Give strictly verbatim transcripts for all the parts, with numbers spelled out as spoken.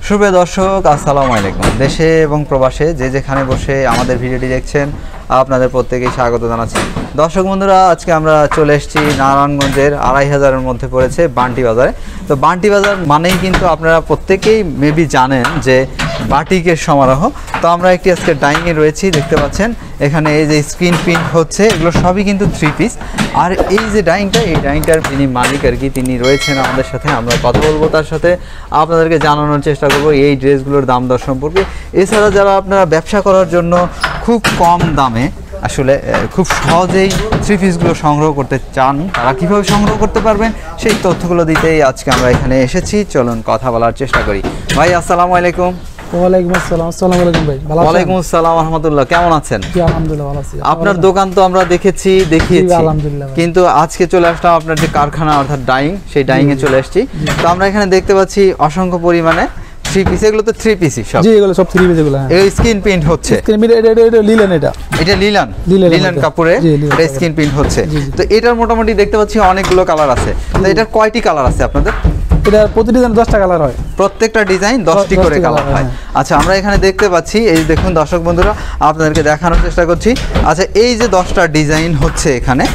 শুভ দর্শক আসসালামু আলাইকুম। দেশে এবং প্রবাসে যে যেখানে বসে আমাদের ভিডিওটি দেখছেন আপনাদের প্রত্যেকেই স্বাগত জানাচ্ছি। দর্শক বন্ধুরা, আজকে আমরা চলে এসেছি নারায়ণগঞ্জের আড়াই হাজারের মধ্যে পড়েছে বান্টি বাজারে। তো বান্টি বাজার মানেই কিন্তু আপনারা প্রত্যেকেই মেবি জানেন যে বাটিকের সমারোহ। তো আমরা একটি আজকে ডাইংয়ে রয়েছি, দেখতে পাচ্ছেন এখানে এই যে স্ক্রিন প্রিন্ট হচ্ছে, এগুলো সবই কিন্তু থ্রি পিস। আর এই যে ডাইংটা, এই ডাইংটার যিনি মালিক আর কি, তিনি রয়েছেন আমাদের সাথে। আমরা কথা বলবো তার সাথে, আপনাদেরকে জানানোর চেষ্টা করবো এই ড্রেসগুলোর দাম দর সম্পর্কে। এছাড়া যারা আপনারা ব্যবসা করার জন্য খুব কম দামে আসলে খুব সহজেই থ্রি পিসগুলো সংগ্রহ করতে চান, তারা কীভাবে সংগ্রহ করতে পারবেন সেই তথ্যগুলো দিতেই আজকে আমরা এখানে এসেছি। চলুন কথা বলার চেষ্টা করি। ভাই আসসালামু আলাইকুম। ওয়ালাইকুম আসসালাম। আসসালামু আলাইকুম ভাই। ভালো আছেন? ওয়ালাইকুম আসসালাম ওয়া রাহমাতুল্লাহ। কেমন আছেন? জি আলহামদুলিল্লাহ ভালো আছি। আপনার দোকান তো আমরা দেখেছি, দেখিয়েছি আলহামদুলিল্লাহ, কিন্তু আজকে চলে আসলাম আপনার যে কারখানা অর্থাৎ ডাইং, সেই ডাইং এ চলে আসছি। তো আমরা এখানে দেখতে পাচ্ছি অসংখ্য পরিমাণে থ্রি পিস। এগুলো তো থ্রি পিসই সব? জি এগুলো সব থ্রি পিস। এগুলো এই স্ক্রিন প্রিন্ট হচ্ছে, স্ক্রিন প্রিন্ট এটা এটা লিলেন, এটা এটা লিলান লিলান কাপড়ে এটা স্ক্রিন প্রিন্ট হচ্ছে। তো এটার মোটামুটি দেখতে পাচ্ছি অনেকগুলো কালার আছে। তো এটার কয়টি কালার আছে আপনাদের? এটা প্রতি ডিজাইন দশটা কালার হয়, প্রত্যেকটা ডিজাইন দশটি করে কালার হয়। আচ্ছা, আমরা এখানে দেখতে পাচ্ছি, এই দেখুন দর্শক বন্ধুরা, আপনাদেরকে দেখানোর চেষ্টা করছি। আচ্ছা, এই যে দশটা ডিজাইন হচ্ছে এখানে,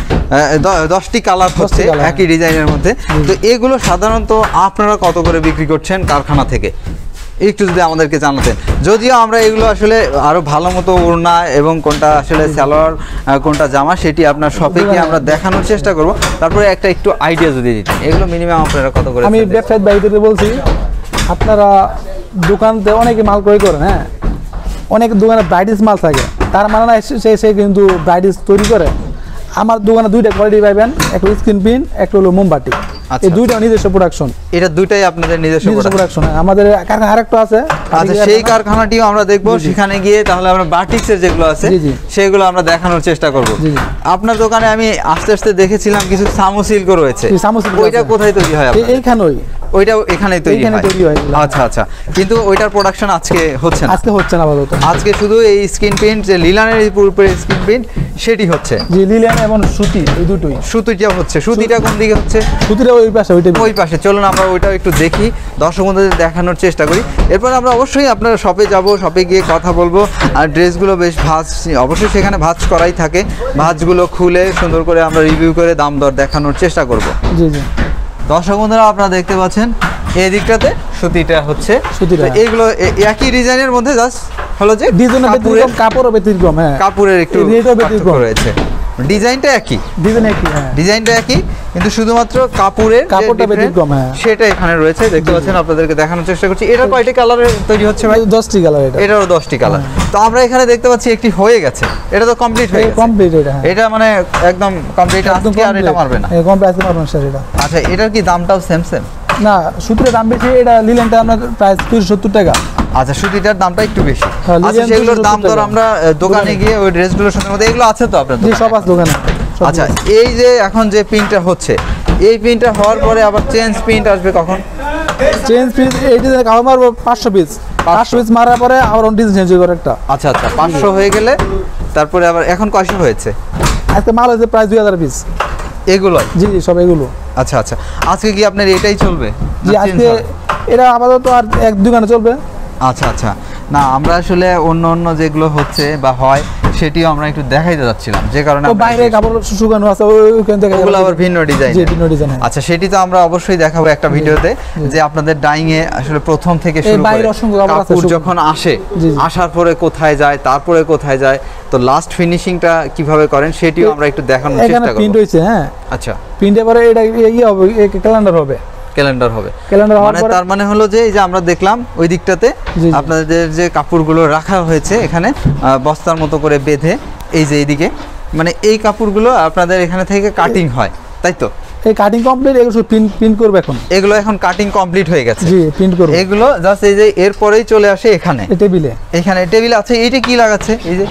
দশটি কালার হচ্ছে একই ডিজাইনের মধ্যে। তো এগুলো সাধারণত আপনারা কত করে বিক্রি করছেন কারখানা থেকে, একটু যদি আমাদেরকে জানাতেন। যদিও আমরা এগুলো আসলে আরো ভালো মতো ওড়না এবং কোনটা আসলে সালোয়ার কোনটা জামা সেটি আপনার শপে গিয়ে আমরা দেখানোর চেষ্টা করব। তারপরে একটা একটু আইডিয়া যদি দিতেন, এগুলো মিনিমাম আপনারা কত করে? আমি ব্যবসায়িক বাইরে বলছি, আপনারা দোকানতে অনেকে মাল ক্রয় করেন, হ্যাঁ অনেক দোকানে ব্রাইডিস মাল থাকে, তার মানে না সে সে কিন্তু ব্রাইডিস তৈরি করে। আমার দোকানে দুইটা কোয়ালিটি পাবেন, একটা স্ক্রিন প্রিন্ট, একটা হলো মোমবাতি। এই দুইটা নিজস্ব প্রোডাকশন। এটা দুইটাই আপনাদের নিজস্ব প্রোডাকশন। আমাদের কারখানা আরেকটা আছে। আচ্ছা, সেই কারখানাটিও আমরা দেখবো, সেখানে গিয়ে তাহলে আমরা বাটিক্সের যেগুলো আছে সেগুলো আমরা দেখানোর চেষ্টা করব। আপনার দোকানে আমি আস্তে আস্তে দেখেছিলাম কিছু সামু সিল্ক রয়েছে, ওইটা কোথায় তৈরি হয়? এইখানেই, ওইটাও এখানেই তৈরি হয়। আচ্ছা আচ্ছা, কিন্তু ওইটার প্রোডাকশন আজকে হচ্ছে না? আজকে হচ্ছে না আপাতত। আজকে শুধু এই স্ক্রিন প্রিন্ট, যে লিলানের এই পুরোপুরি স্ক্রিন প্রিন্ট সেটি হচ্ছে। জি লিলান এবং সুতি, এই দুটোই। সুতিটা হচ্ছে, সুতিটা কোন দিকে হচ্ছে? সুতিটা ওই পাশে, ওইটা ওই পাশে। চলুন আমরা ওইটাও একটু দেখি, দর্শক বন্ধুদের দেখানোর চেষ্টা করি। এরপর আমরা অবশ্যই আপনার শপে যাব, শপে গিয়ে কথা বলবো। আর ড্রেসগুলো বেশ ভাঁজ, অবশ্যই সেখানে ভাঁজ করাই থাকে, ভাঁজগুলো খুলে সুন্দর করে আমরা রিভিউ করে দাম দর দেখানোর চেষ্টা করব। জি জি দর্শক বন্ধুরা, আপনারা দেখতে পাচ্ছেন এই দিকটাতে সুতিটা হচ্ছে। এইগুলো একই ডিজাইনের মধ্যে, জাস্ট হলো যে ডিজাইনের ব্যতিক্রম, কাপড়ও ব্যতিক্রম। হ্যাঁ, কাপড়ের একটু রেটও ব্যতিক্রম রয়েছে। ডিজাইনটা একই, ডিজাইন একই, হ্যাঁ ডিজাইনটা একই, কিন্তু শুধুমাত্র কাপড়ের কাপড়টা ব্যতিক্রম। হ্যাঁ, সেটা এখানে রয়েছে, দেখতে পাচ্ছেন। আপনাদেরকে দেখানোর চেষ্টা করছি। এটা কয়টি কালারের তৈরি হচ্ছে ভাই? দশটি কালার। এটা এটারও দশটি কালার। তো আমরা এখানে দেখতে পাচ্ছি একটি হয়ে গেছে, এটা তো কমপ্লিট হয়ে গেছে। কমপ্লিট এটা, এটা মানে একদম কমপ্লিট। আজকে আর এটা মারবে না? এই কমপ্লিট আজকে মারবে না স্যার এটা। আচ্ছা, এটার কি দামটাও সেম সেম? না, সুতির দাম বেশি। এটা লিলেনটা আপনার প্রাইস তিনশো সত্তর টাকা। আচ্ছা, সুতিটার দামটা একটু বেশি। আচ্ছা, সেগুলোর দাম দর আমরা দোকানে গিয়ে ওই ড্রেসগুলোর সাথে মধ্যে এগুলো আছে তো আপনার দোকানে? সব আছে দোকানে। আচ্ছা, এই যে এখন যে প্রিন্টটা হচ্ছে, এই প্রিন্টটা হওয়ার পরে আবার চেঞ্জ প্রিন্ট আসবে কখন? চেঞ্জ প্রিন্ট এই ডিজাইন কাভার মারবো পাঁচশো পিস। পাঁচশো পিস মারার পরে আবার অন ডিজাইন চেঞ্জ করে একটা। আচ্ছা আচ্ছা, পাঁচশো হয়ে গেলে তারপরে আবার এখন কয়শো হয়েছে? আজকে মাল হয়েছে প্রায় দুই হাজার পিস। এগুলো? জি জি সব এগুলো। আচ্ছা আচ্ছা, আজকে কি আপনার এটাই চলবে? জি আজকে এটা আপাতত আর এক দোকানে চলবে। আচ্ছা আচ্ছা, না আমরা আসলে অন্য অন্য যেগুলো হচ্ছে বা হয় সেটিও আমরা একটু দেখাইতে যাচ্ছিলাম, যে কারণে বাইরে কাপড় শুকানো আছে, ওইখান থেকে ওগুলো আবার ভিন্ন ডিজাইন। জি ভিন্ন ডিজাইন। আচ্ছা, সেটি তো আমরা অবশ্যই দেখাবো একটা ভিডিওতে, যে আপনাদের ডাইং এ আসলে প্রথম থেকে শুরু করে কাপড় যখন আসে, আসার পরে কোথায় যায়, তারপরে কোথায় যায়, তো লাস্ট ফিনিশিংটা কিভাবে করেন সেটিও আমরা একটু দেখানোর চেষ্টা করব। প্রিন্ট হইছে, হ্যাঁ আচ্ছা, প্রিন্টের পরে এটা ই হবে, ক্যালেন্ডার হবে। ক্যালেন্ডার হবে, ক্যালেন্ডার মানে তার মানে হলো যে এই যে আমরা দেখলাম ওই দিকটাতে আপনাদের যে কাপড়গুলো রাখা হয়েছে এখানে বস্তার মতো করে বেঁধে, এই যে এইদিকে, মানে এই কাপড়গুলো আপনাদের এখানে থেকে কাটিং হয়, তাই তো? এই কাটিং কমপ্লিট, এগুলো সব প্রিন্ট প্রিন্ট করবে এখন। এগুলো এখন কাটিং কমপ্লিট হয়ে গেছে। জি প্রিন্ট করবে এগুলো জাস্ট এই যে এরপরেই চলে আসে এখানে টেবিলে। এখানে টেবিলে আছে। এইটা কি লাগাচ্ছে? এই যে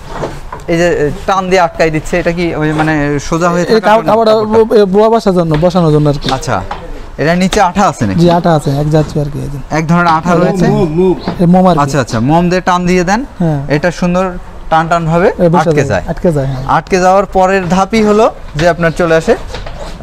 এই যে টান দিয়ে আটকাই দিচ্ছে, এটা কি ওই মানে সোজা হয়ে থাকে? কাপড়টা বসার জন্য, বসানোর জন্য আর কি। আচ্ছা, এটা নিচে আঠা আছে নাকি? জি আঠা আছে, এক যাচ্ছে আর কি, এক ধরনের আঠা রয়েছে। মোম আর কি। আচ্ছা আচ্ছা, মোম দিয়ে টান দিয়ে দেন, এটা সুন্দর টান টান ভাবে আটকে যায়। আটকে যায়, আটকে যাওয়ার পরের ধাপই হলো যে আপনার চলে আসে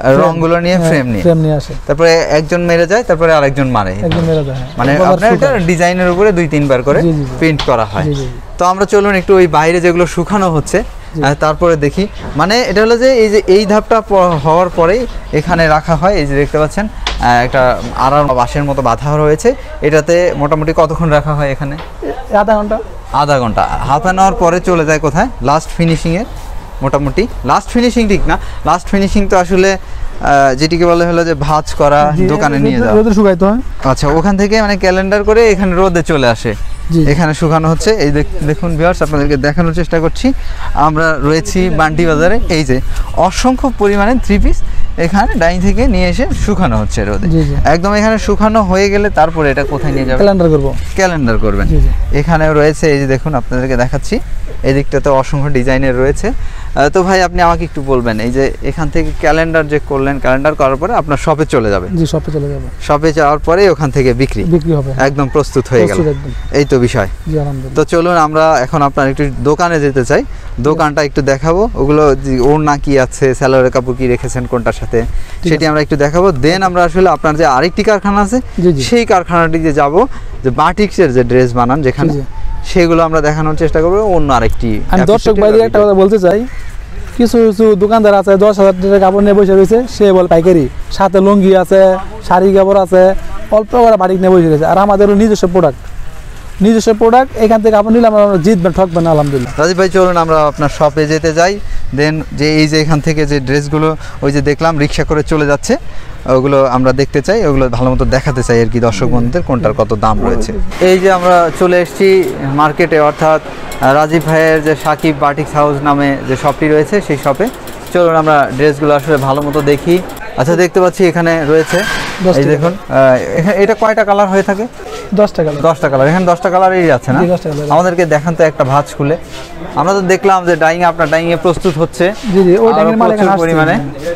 রংগুলো নিয়ে ফ্রেম নিয়ে ফ্রেম নিয়ে আসে, তারপরে একজন মেরে যায়, তারপরে আরেকজন মারে, একজন মেরে যায়, মানে আপনার এটা ডিজাইনের উপরে দুই তিনবার করে প্রিন্ট করা হয়। তো আমরা চলুন একটু ওই বাইরে যেগুলো শুকানো হচ্ছে তারপরে দেখি। মানে এটা হলো যে এই যে এই ধাপটা হওয়ার পরেই এখানে রাখা হয়, এই যে দেখতে পাচ্ছেন একটা আড়ার বাঁশের মতো বাঁধা রয়েছে, এটাতে মোটামুটি কতক্ষণ রাখা হয় এখানে? আধা ঘন্টা। আধা ঘন্টা হাফ অ্যান আওয়ার পরে চলে যায় কোথায়? লাস্ট ফিনিশিংয়ের। মোটামুটি লাস্ট ফিনিশিং ঠিক না, লাস্ট ফিনিশিং তো আসলে যেটিকে বলে হলো যে ভাঁজ করা, দোকানে নিয়ে যাওয়া, রোদে শুকাইতে হয়। আচ্ছা, ওখান থেকে মানে ক্যালেন্ডার করে এখানে রোদে চলে আসে, এখানে শুকানো হচ্ছে। এই দেখুন ভিউয়ার্স, আপনাদেরকে দেখানোর চেষ্টা করছি। আমরা রয়েছি বান্টি বাজারে, এই যে অসংখ্য পরিমাণে থ্রি পিস এখানে ডাইং থেকে নিয়ে এসে শুকানো হচ্ছে রোদে। একদম এখানে শুকানো হয়ে গেলে তারপরে এটা কোথায় নিয়ে যাবেন? ক্যালেন্ডার করব। ক্যালেন্ডার করবেন। এখানে রয়েছে, এই যে দেখুন আপনাদেরকে দেখাচ্ছি, এই দিকটাতে অসংখ্য ডিজাইনের রয়েছে। তো ভাই আপনি আমাকে একটু বলবেন, এই যে এখান থেকে ক্যালেন্ডার যে করলেন, ক্যালেন্ডার করার পরে আপনার শপে চলে যাবে? জি, শপে চলে যাবে। শপে যাওয়ার পরে ওখান থেকে বিক্রি বিক্রি হবে, একদম প্রস্তুত হয়ে গেল, এই তো বিষয়। জি আলহামদুলিল্লাহ। তো চলুন আমরা এখন আপনার একটু দোকানে যেতে চাই, দোকানটা একটু দেখাবো, ওগুলো ওড়না কি আছে, সালোয়ারের কাপড় কি রেখেছেন কোনটার সাথে, সেটি আমরা একটু দেখাবো। দেন আমরা আসলে আপনার যে আরেকটি কারখানা আছে সেই কারখানাটিতে যাব, যে বাটিক্সের যে ড্রেস বানান যেখানে, সেগুলো আমরা দেখানোর চেষ্টা করবো। অন্য আরেকটি আমি দর্শক ভাইদের একটা কথা বলতে চাই, কিছু কিছু দোকানদার আছে দশ হাজার টাকা কাপড় নিয়ে বসে রয়েছে, সে বল পাইকারি, সাথে লুঙ্গি আছে, শাড়ি কাপড় আছে, অল্প করে বাটিক নিয়ে বসে রয়েছে। আর আমাদেরও নিজস্ব প্রোডাক্ট, নিজস্ব প্রোডাক্ট, এখান থেকে আপনি নিলে আমরা জিতবেন, ঠকবেন না আলহামদুলিল্লাহ। রাজীব ভাই চলুন আমরা আপনার শপে যেতে যাই। দেন যে এই যে এখান থেকে যে ড্রেসগুলো ওই যে দেখলাম রিক্সা করে চলে যাচ্ছে, ওগুলো আমরা দেখতে চাই, ওগুলো ভালো মতো দেখাতে চাই আর কি দর্শক বন্ধুদের, কোনটার কত দাম রয়েছে। এই যে আমরা চলে এসেছি মার্কেটে, অর্থাৎ রাজীব ভাইয়ের যে সাকিব বাটিক্স হাউস নামে যে শপটি রয়েছে সেই শপে। চলুন আমরা ড্রেসগুলো আসলে ভালো মতো দেখি। আচ্ছা, দেখতে পাচ্ছি এখানে রয়েছে, এই দেখুন এটা কয়টা কালার হয়ে থাকে? দশটা কালার। দশটা কালার, এখানে দশটা কালারই আছে না? আমাদেরকে দেখান তো একটা ভাঁজ খুলে। আমরা তো দেখলাম যে ডাইং আপনার ডাইং এ প্রস্তুত হচ্ছে, জি জি, ওই ডাইং এর মাল এখানে পরিমাণে।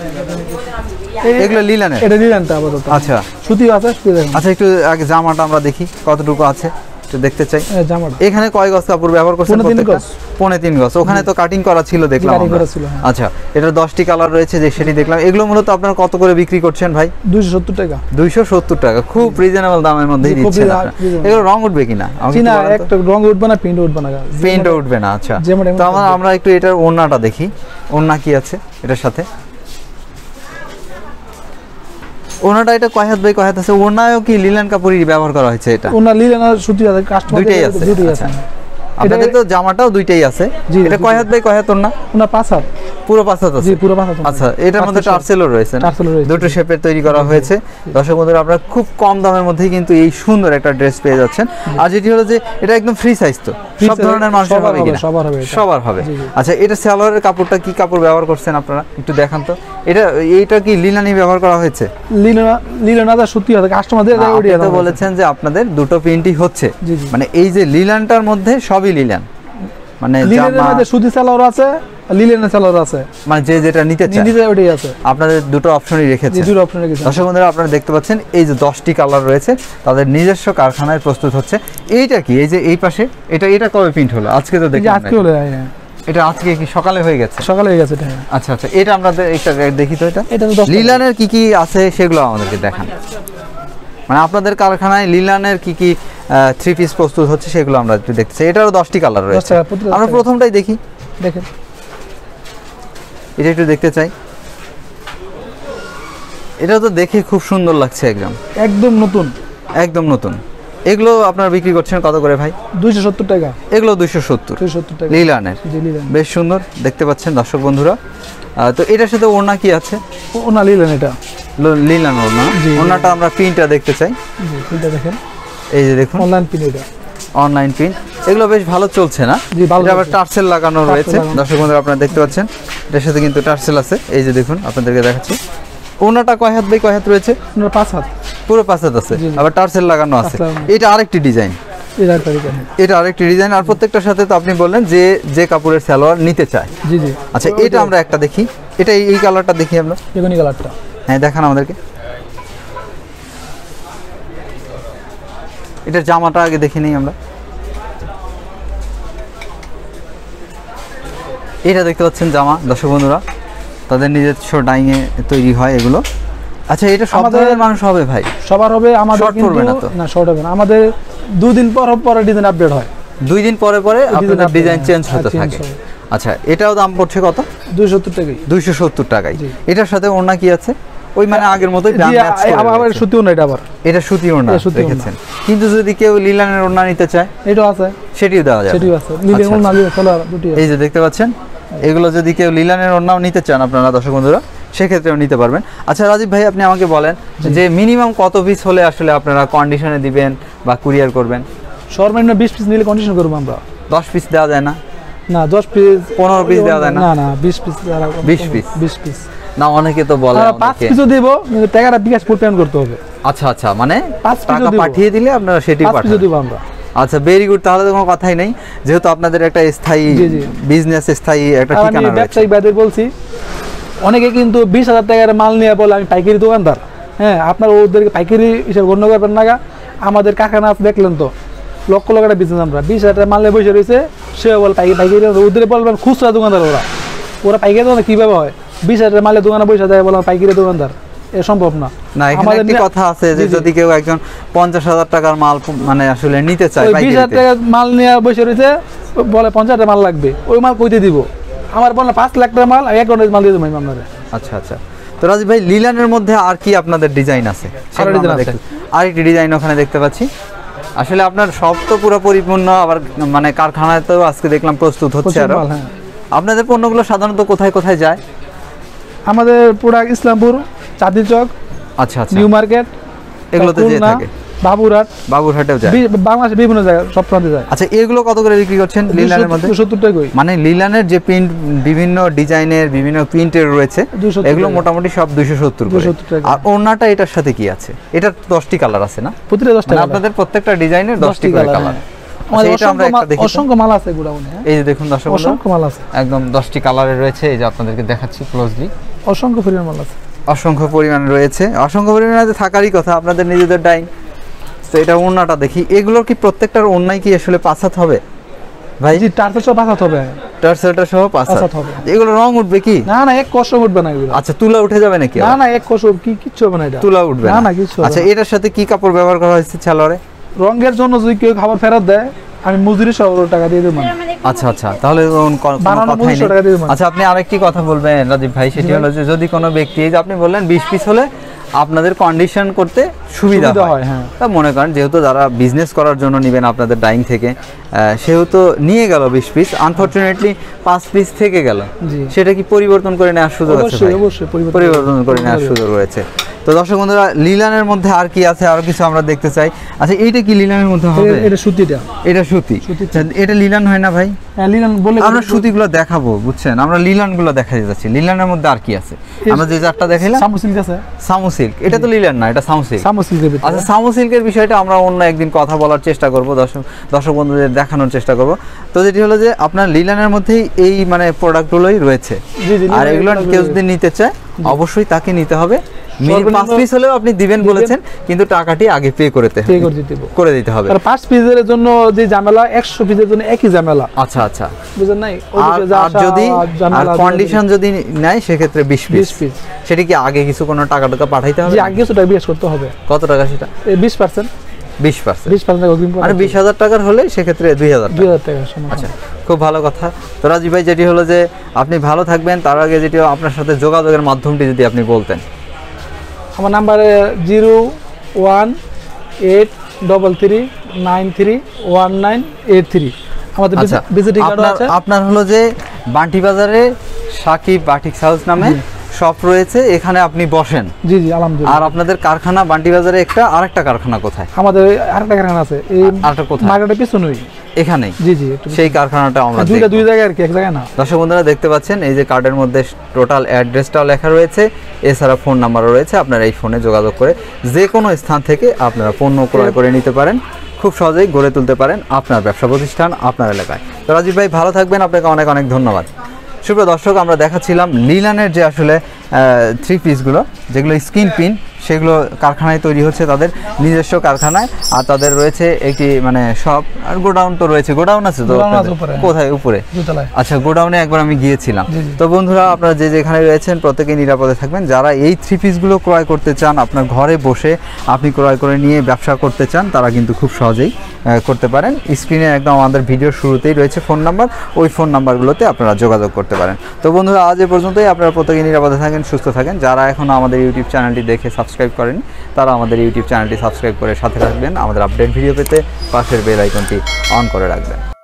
এগুলো লিলানের? এটা লিলানটা আপাতত। আচ্ছা, সুতি আছে, সুতি দেখুন। আচ্ছা, একটু আগে জামাটা আমরা দেখি কতটুকু আছে, একটু দেখতে চাই। জামাটা এখানে কয় গজ কাপড় ব্যবহার করছেন? পৌনে তিন গজ। ওখানে তো কাটিং করা ছিল দেখলাম। আচ্ছা, এটা দশটি কালার রয়েছে যে সেটি দেখলাম। এগুলো মূলত আপনারা কত করে বিক্রি করছেন ভাই? দুইশো সত্তর টাকা। দুইশো সত্তর টাকা, খুব রিজনেবল দামের মধ্যেই দিচ্ছেন আপনারা। এগুলো রং উঠবে কিনা? না, একটা রং উঠবে না, প্রিন্ট উঠবে না, প্রিন্ট উঠবে না। আচ্ছা, তো আমরা আমরা একটু এটার ওড়নাটা দেখি, ওড়না কি আছে এটার সাথে। ওনাটা এটা কয় হাত বাই কয় হাত আছে? ওনায়ও কি লিলেন কাপড়ই ব্যবহার করা হয়েছে? এটা ওনা লিলেন আর সুতি আছে, কাস্টমার দুইটাই আছে। দুইটাই আছে, আপনাদের তো জামাটাও দুইটাই আছে। এটা কয় হাত বাই কয় হাত ওনা? ওনা পাঁচ হাত, পুরো পাঁচ হাত আছে। জি, পুরো পাঁচ হাত। আচ্ছা, এটার মধ্যে টার্সেলও রয়েছে, টার্সেল রয়েছে, দুটো শেপের তৈরি করা হয়েছে। দর্শক বন্ধুরা, আপনারা খুব কম দামের মধ্যেই কিন্তু এই সুন্দর একটা ড্রেস পেয়ে যাচ্ছেন। আর যেটি হলো যে এটা একদম ফ্রি সাইজ, তো সব ধরনের মানুষের হবে কিনা? সবার হবে, সবার হবে। আচ্ছা, এটা সালোয়ারের কাপড়টা কি কাপড় ব্যবহার করছেন আপনারা একটু দেখান তো। এটা এইটা কি লিনানি ব্যবহার করা হয়েছে? লিনা লিনা দা সুতি আছে, কাস্টমারদের ওইটা তো বলেছেন যে আপনাদের দুটো প্রিন্টই হচ্ছে, মানে এই যে লিলানটার মধ্যে সবই লিলান, মানে লিলেনের মধ্যে সুতি সালোয়ার আছে, লিলেনের সালোয়ার আছে, মানে যে যেটা নিতে চায় নিতে ওইটাই আছে। আপনাদের দুটো অপশনই রেখেছে। দুটো অপশন রেখেছে। দর্শক বন্ধুরা, আপনারা দেখতে পাচ্ছেন এই যে দশটি কালার রয়েছে, তাদের নিজস্ব কারখানায় প্রস্তুত হচ্ছে। এইটা কি, এই যে এই পাশে এটা, এটা কবে প্রিন্ট হলো? আজকে তো দেখলাম। আজকে হলো, এটা আজকে কি সকালে হয়ে গেছে? সকালে হয়ে গেছে এটা। আচ্ছা আচ্ছা, এটা আমরা একটা দেখি তো। এটা এটা তো লিলানের কি কি আছে সেগুলো আমাদেরকে দেখান, মানে আপনাদের কারখানায় লিলানের কি কি থ্রি পিস প্রস্তুত হচ্ছে সেগুলো আমরা একটু দেখতে চাই। এটারও দশটি কালার রয়েছে। আমরা প্রথমটাই দেখি, দেখেন এটা একটু দেখতে চাই। এটা তো দেখে খুব সুন্দর লাগছে, একদম একদম নতুন, একদম নতুন। এগুলো আপনারা বিক্রি করছেন কত করে ভাই? দুইশো সত্তর টাকা। এগুলো দুইশো সত্তর টাকা লিলানের, বেশ সুন্দর দেখতে পাচ্ছেন দর্শক বন্ধুরা। তো এটার সাথে ওড়না কি আছে? ওড়না লিলেন, এটা লিলান ওড়না। ওড়নাটা আমরা প্রিন্টটা দেখতে চাই। জি, প্রিন্টটা দেখেন, এই যে দেখুন অনলাইন প্রিন্ট, এটা অনলাইন প্রিন্ট। এগুলো বেশ ভালো চলছে না? জি, ভালো। এটা আবার টার্সেল লাগানো রয়েছে দর্শক বন্ধুরা, আপনারা দেখতে পাচ্ছেন এটার সাথে কিন্তু টার্সেল আছে। এই যে দেখুন, আপনাদেরকে দেখাচ্ছি। ওনাটা কয় হাত বাই কয় হাত রয়েছে? পাঁচ হাত, পুরো পাঁচ হাত আছে, আবার টার্সেল লাগানো আছে। এটা আরেকটি ডিজাইন, এটা আরেকটি ডিজাইন। আর প্রত্যেকটার সাথে তো আপনি বললেন যে যে কাপড়ের সালোয়ার নিতে চায়। জি জি। আচ্ছা, এটা আমরা একটা দেখি, এটা এই কালারটা দেখি আমরা। বেগুনি কালারটা, হ্যাঁ দেখান আমাদেরকে। এটার জামাটা আগে দেখে নিই আমরা। এটা দেখতে পাচ্ছেন জামা দর্শক বন্ধুরা, তাদের নিজস্ব ডাইংয়ে তৈরি হয় এগুলো। আচ্ছা, এটা সব আমাদের- ধরনের মানুষ হবে ভাই? সবার হবে, আমাদের Short পড়বে না তো? কিন্তু না শর্ট হবে না, আমাদের দুদিন পর পরে ডিজাইন আপডেট হয়, দুই দিন পরে পরে Design আপনাদের update, ডিজাইন হ্যাঁ, চেঞ্জ হ্যাঁ, হতে change থাকে। হবে। আচ্ছা, এটাও দাম পড়ছে কত? দুইশো সত্তর টাকাই। দুইশো সত্তর টাকায়। জি। এটার সাথে ওড়না কি আছে? ওই মানে আগের মতোই জি, brand match করে আবার আবার রয়েছে। সুতিও না এটা আবার, এটা সুতি ওড়না এটা সুতি ওড়না। রেখেছেন, কিন্তু যদি কেউ লিলানের ওড়না নিতে চায় এটাও আছে, সেটিও দেওয়া যাবে। সেটিও আছে, মিলিয়ে আচ্ছা, না দিয়ে চলো দুটি আছে। এই যে দেখতে পাচ্ছেন, এগুলো যদি কেউ লিলানের ওড়নাও নিতে চান আপনারা দর্শক বন্ধুরা, সেক্ষেত্রেও নিতে পারবেন। আচ্ছা রাজীব ভাই, আপনি আমাকে বলেন যে মিনিমাম কত পিস হলে আসলে আপনারা কন্ডিশনে দিবেন বা কুরিয়ার করবেন? সর্বনিম্ন বিশ পিস নিলে কন্ডিশন করবো আমরা। দশ পিস দেওয়া যায় না? না দশ পিস পনেরো piece দেওয়া যায় না? না না বিশ পিস, বিশ piece? বিশ পিস। না, অনেকে তো বলে পাঁচ আমাকে- পিসও দেবো, কিন্তু টাকাটা বিকাশ ফুল পেমেন্ট করতে হবে। আচ্ছা আচ্ছা, মানে পাঁচ piece টাকা ও দিব। পাঠিয়ে দিলে আপনারা সেটি পাঁচ পিসও পাঠান। দেবো আমরা। আচ্ছা, ভেরি গুড, তাহলে তো কোনো কথাই নেই, যেহেতু আপনাদের একটা স্থায়ী জি, জি। বিজনেস, স্থায়ী একটা আর আমি ঠিকানা রয়েছে। ব্যবসায়িক ভাইদের বলছি, অনেকে কিন্তু বিশ হাজার টাকার মাল নিয়ে বলে আমি পাইকারি দোকানদার। হ্যাঁ, আপনার ওদেরকে পাইকারি হিসেবে গণ্য করবেন না। আমাদের কারখানা আছে, দেখলেন তো, লক্ষ লক্ষ টাকা বিজনেস। আমরা বিশ হাজার টাকা মাল নিয়ে বসে রয়েছে, সে বল পাইকারি পাইকারি, ওদের বলবেন খুচরা দোকানদার। ওরা ওরা পাইকারি দোকানদার কীভাবে হয়? বিশ হাজার টাকা মালের দোকানে বসে যায়, বলে পাইকারি দোকানদার, এ সম্ভব না। না, এখানে আমাদের একটি নে- কথা আছে যে জি, জি। যদি কেউ একজন পঞ্চাশ হাজার টাকার মাল প- মানে আসলে নিতে চায় ওই বিশ হাজার পাইকারিতে, টাকা মাল নিয়ে বসে রয়েছে, বলে পঞ্চাশ টাকা মাল লাগবে, ওই মাল কইতে দিব। আমার বলে পাঁচ লাখ টাকা মাল, এক ঘন্টায় মাল দিয়ে দেবো আমি আপনারা। আচ্ছা আচ্ছা। তো রাজীব ভাই, লিলানের মধ্যে আর কি আপনাদের ডিজাইন আছে? সেগুলো design আমরা আছে। দেখতে- আরেকটি ডিজাইন ওখানে দেখতে পাচ্ছি। আসলে আপনার সব তো পুরো পরিপূর্ণ, আবার মানে কারখানায় তো আজকে দেখলাম প্রস্তুত হচ্ছে প্রচুর আরো। মাল, হ্যাঁ। আপনাদের পণ্যগুলো সাধারণত কোথায় কোথায় যায়? আমাদের প্রোডাক্ট ইসলামপুর, চাঁদি চক, আচ্ছা আচ্ছা, নিউ মার্কেট, এগুলোতে যেয়ে খুলনা, থাকে। বাবুরহাট, বাবুরহাটেও যায়। বি- বাংলাদেশের বিভিন্ন জায়গায়, সব প্রান্তে যায়। আচ্ছা, এগুলো কত করে বিক্রি করছেন লিলানের মধ্যে? সত্তর টাকাই। মানে লিলানের যে প্রিন্ট, বিভিন্ন ডিজাইনের বিভিন্ন প্রিন্টের রয়েছে, দুইশো সত্তর এগুলো টাকা। মোটামুটি সব দুইশো সত্তর করে। দুইশো সত্তর টাকা। আর ওড়নাটা এটার সাথে কি আছে? এটার দশটি কালার আছে না? প্রতিটা দশ মানে টাকা। আপনাদের প্রত্যেকটা ডিজাইনের দশটি করে কালার। আমাদের এটা আমরা অসংখ্য একটা মাল- দেখি তো। অসংখ্য মাল আছে গোডাউনে, হ্যাঁ। এই যে দেখুন দর্শক বন্ধুরা, অসংখ্য মাল আছে, একদম দশটি কালারে রয়েছে। এই যে আপনাদেরকে দেখাচ্ছি ক্লোজলি, অসংখ্য পরিমাণ মাল আছে। অসংখ্য পরিমাণে রয়েছে। অসংখ্য পরিমাণে থাকারই কথা, আপনাদের নিজেদের ডাইং। তো এটা ওড়নাটা দেখি, এগুলোর কি প্রত্যেকটার ওড়নায় কি আসলে পাঁচ হাত হবে ভাই? জি, টার্সেল সব বাঁচাতে হবে। টার্সেলটা সহ পাঁচ পাঁচ হাত হাত হবে। এগুলো রং উঠবে কি? না না, এক কষ্ট উঠবে না এগুলো। আচ্ছা, তুলা উঠে যাবে নাকি? না আবার? না, এক কষ্ট কি কিচ্ছু হবে না এটা। তুলা উঠবে না না, কিচ্ছু হবে আচ্ছা, না। এটার সাথে কি কাপড় ব্যবহার করা হয়েছে সালোয়ারে? রঙের জন্য যদি কেউ খাবার ফেরত দেয়, আমি মজুরি সহ টাকা দিয়ে দেবো। আচ্ছা আচ্ছা, তাহলে কোনো ক- কোনো বানানো কথাই পঁচিশশো নেই। টাকা দিয়ে দেবো। আচ্ছা, আপনি আরেকটি কথা বলবেন রাজীব ভাই, সেটি হলো যে যদি কোনো ব্যক্তি, এই যে আপনি বললেন বিশ পিস হলে আপনাদের কন্ডিশন করতে সুবিধা সুবিধা হয়, হয়, হ্যাঁ। তা মনে করেন যেহেতু যারা বিজনেস করার জন্য নেবেন আপনাদের ডাইং থেকে, আহ, সেহেতু নিয়ে গেল বিশ পিস, আনফরচুনেটলি পাঁচ পিস থেকে গেল, জি। সেটা কি পরিবর্তন করে নেওয়ার সুযোগ আছে? অবশ্যই, ভাই? অবশ্যই পরিবর্তন পরিবর্তন করে নেওয়ার করে সুযোগ রয়েছে। তো দর্শক বন্ধুরা, লিলানের মধ্যে আর কি আছে, আরো কিছু আমরা দেখতে চাই। আচ্ছা, এইটা কি লিলানের মধ্যে হবে? এটা- এটা সুতিটা। এটা সুতি। সুতি। আচ্ছা, এটা লিলান হয় না ভাই? হ্যাঁ, লিনান বলে আমরা সুতিগুলো দেখাবো, বুঝছেন, আমরা লিলানগুলো দেখাতে যাচ্ছি। লিলানের মধ্যে আর কি আছে? আমরা যে চারটা দেখাইলাম, সামু সিল্ক আছে। সামু সিল্ক, এটা তো লিলান না, এটা সামু সিল্ক। সামু সিল্কের ভিতরে। আচ্ছা, সামু সিল্কের বিষয়টা আমরা অন্য একদিন কথা বলার চেষ্টা করব, দর্শক দর্শক বন্ধুদের দেখানোর চেষ্টা করব। তো যেটি হলো যে আপনার লিলানের মধ্যেই এই মানে প্রোডাক্টগুলোই রয়েছে। জি, জি, আর লিলানের এগুলো product কেউ গুলোই যদি নিতে চায় অবশ্যই তাকে নিতে হবে। মিনি সর্বনিম্ন পাঁচ পিস হলেও আপনি দিবেন দিবেন। বলেছেন, কিন্তু টাকাটি আগে পে করতে পে করে দিতে হবে। করে দিতে হবে। আর পাঁচ পিসের জন্য যে ঝামেলা, একশো পিসের জন্য একই ঝামেলা, আচ্ছা আচ্ছা। বুঝেন নাই? আর ওদিকে যা আর আসা, যদি ঝামেলা, আর কন্ডিশন যদি নেয় সেক্ষেত্রে বিশ পিস। বিশ পিস। সেটা কি আগে কিছু কোনো টাকা টাকা পাঠাইতে হবে? যে আগে কিছু টাকা বিকাশ করতে হবে। কত টাকা সেটা? বিশ পার্সেন্ট বিশ পার্সেন্ট বিশ পার্সেন্ট অগ্রিম মানে বিশ হাজার টাকার হলে সেক্ষেত্রে দুই হাজার দুই টাকা। হাজার টাকা সমান। আচ্ছা, খুব ভালো কথা। তো রাজীব ভাই, যেটি হলো যে আপনি ভালো থাকবেন, তার আগে যেটি আপনার সাথে যোগাযোগের মাধ্যমটি যদি আপনি বলতেন। আমার নাম্বারে zero one eight double three nine three one nine eight three. আমাদের আচ্ছা, ভিজিটিং কার্ড আপনার আছে। আপনার হলো যে বান্টি বাজারে সাকিব বাটিক্স হাউস নামে শপ রয়েছে, এখানে আপনি বসেন। জি জি, আলহামদুলিল্লাহ। আর আপনাদের কারখানা বান্টি বাজারে একটা, আরেকটা কারখানা কোথায়? আমাদের আরেকটা কারখানা আছে এই আরেকটা কোথায়? মার্কেটের পিছনেই। এখানেই। জি জি, একটু সেই কারখানাটা আমরা দুইটা দেখব। দুই জায়গায় আর কি, এক জায়গায় না। দর্শক বন্ধুরা দেখতে পাচ্ছেন, এই যে কার্ডের মধ্যে টোটাল অ্যাড্রেসটাও লেখা রয়েছে, এছাড়া ফোন নাম্বারও রয়েছে। আপনারা এই ফোনে যোগাযোগ করে যে কোনো স্থান থেকে আপনারা পণ্য ক্রয় করে নিতে পারেন, খুব সহজেই গড়ে তুলতে পারেন আপনার ব্যবসা প্রতিষ্ঠান আপনার এলাকায়। তো রাজীব ভাই, ভালো থাকবেন, আপনাকে অনেক অনেক ধন্যবাদ। সুপ্রিয় দর্শক, আমরা দেখাচ্ছিলাম লিলানের যে আসলে থ্রি পিসগুলো, যেগুলো স্কিন পিন, সেগুলো কারখানায় তৈরি হচ্ছে, তাদের নিজস্ব কারখানায়। আর তাদের রয়েছে একটি মানে শপ আর গোডাউন তো রয়েছে। গোডাউন আছে তো গোডাউন আছে আপনাদের? উপরে। কোথায়? উপরে। দুতলায়। আচ্ছা, গোডাউনে একবার আমি গিয়েছিলাম। জি, জি। তো বন্ধুরা, আপনারা যে যেখানে রয়েছেন প্রত্যেকে নিরাপদে থাকবেন। যারা এই থ্রি পিসগুলো ক্রয় করতে চান, আপনার ঘরে বসে আপনি ক্রয় করে নিয়ে ব্যবসা করতে চান, তারা কিন্তু খুব সহজেই আহ, করতে পারেন। স্ক্রিনে একদম আমাদের ভিডিওর শুরুতেই রয়েছে ফোন নাম্বার, ওই ফোন নাম্বারগুলোতে আপনারা যোগাযোগ করতে পারেন। তো বন্ধুরা, আজ এ পর্যন্তই। আপনারা প্রত্যেকে নিরাপদে থাকেন, সুস্থ থাকেন। যারা এখনও আমাদের ইউটিউব চ্যানেলটি দেখে সাবস্ক্রাইব করেন, তারা আমাদের ইউটিউব চ্যানেলটি সাবস্ক্রাইব করে সাথে রাখবেন। আমাদের আপডেট ভিডিও পেতে পাশের বেল আইকনটি অন করে রাখবেন।